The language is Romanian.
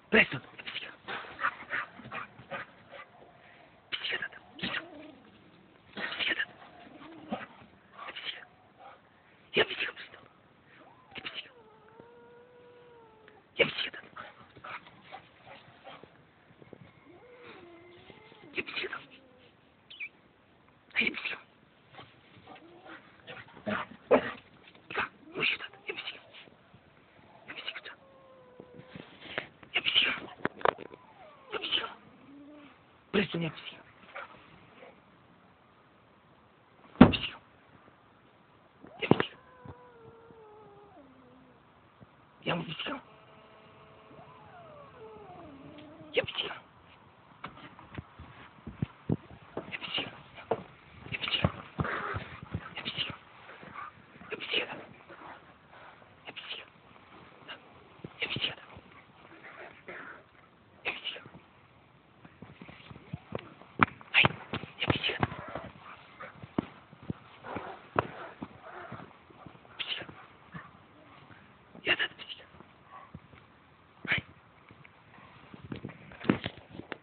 Presto, psica. Psica, tata. Psica. Psica, tata. Psica. Я психа, presto. Ты психа. Я психа, tata. Я психа, tata. Я психа. Да, мужчина, я психа. Я психа, tata. Я психа. Я психа. Presto, я психа. Психа. Я психа. Я психа. Я психа.